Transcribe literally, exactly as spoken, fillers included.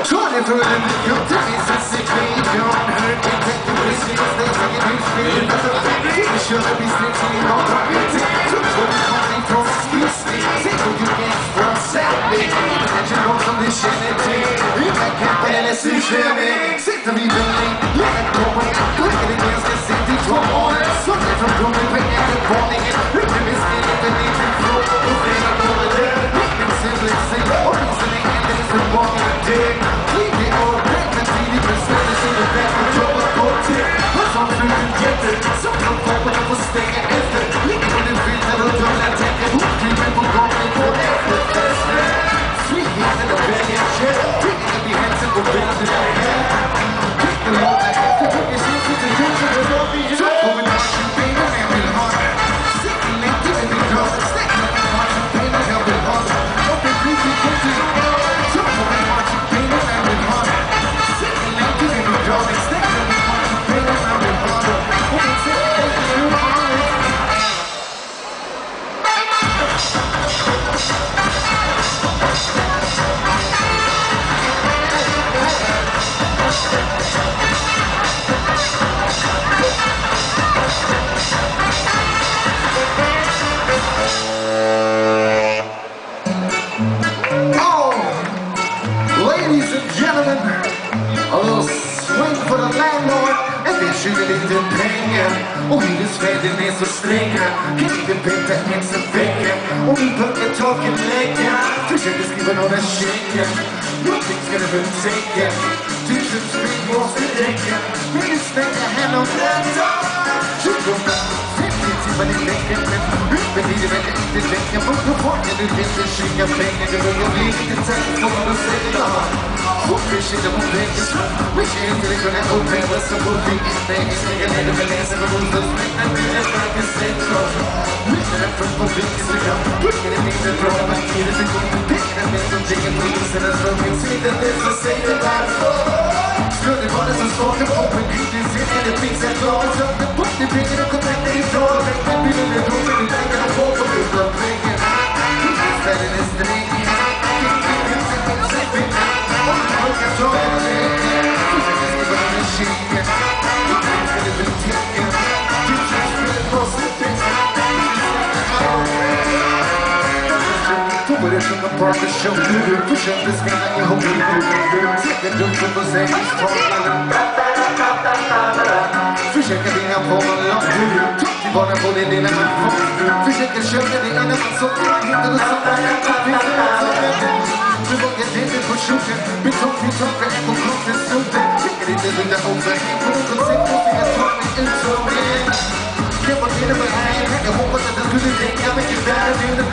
Trying to live the guilt to me since it came on her. Can't take the risk because they say it is real. That's a fact. You should be snitching on the beauty. So what you calling for? Excuse me. Say who you get from Saturday. Even that you know some this shit and take. You can't get that as you share me. Sit to me really. Let it go and look at it against the city for more. Something from doing it and the falling it. Look at this thing if it needs to flow. Open up over there. Make them simply say, or reasoning and there's a wrong in the day. Leave it all back and see the percentage in the back of your coat. What's on the rejected? Some come forward and will stay at after. Leave it on the feet that will do that take it. Who dreaming for going for after this man? Sweet hands in the bag and shit. Taking up your hands and go back to the head. Take the Lord that has to take his hands with the hands of the Lord. So going on to be a man with heart. Sitting and giving me drugs. Stacking up your heart and pain and helping heart. Open creepy guilty. So going on to be a man with heart. Sitting and giving me drugs. Stacking up your heart and pain and helping heart. Open sitting and giving me heart. Ladies and gentlemen, a little swing for the landlord. And then shooting into pengar. Och hyresvärden är så stränga. Kan inte bättre ens en vecka. Och min böcker taken lägga. Försöker skriva några checkar. Någonting ska det väl täcka. Tusen spring måste räcka. Men det smäcker här någon dag. tjugohundrafemtio timmar i veckan. Men uppe i det verkar inte räcka. På folken du inte skicka pengar. Det börjar bli lite tänkt på vad du säger. Och vi skiljer på väggen. Vi ser inte det kunna uppleva så på vi inte är snägga ner med läser och bostadsmängden. Men det är starkast sätt. Lyssnar den först på Instagram. Brukar det inte bra men tiden det går med pengarna. Men som dricker poliserna så finns inte det som säger varför. Skulle det vara som skakar på en kvittning. Sen är det finns en klar. Så det bort det pengar och kontakter ifrån. Räknar bilden med rum med pengar och folk och ut av pengar. Hyresvärden är sträng. Jag tar en läge. Försöker skriva en kika. Någonting ska det väl täcka. Tusen måste täcka. Då börjar sjunga Parker Show. Försöker skriva ihop. Säkert dumt på säkerhetstavlan. Försöker vinna på en lång. Till bara på det lilla man får. Försöker köpa det innan man så hittar och så där. Du vågar inte på skjorten. Betong till toppen är på kroppen soten. Tycker inte du där uppe. På något sätt måste jag ta mig ut som igen. Jag var till och med här. Jag hoppas att det skulle räcka. Men ju värre vill det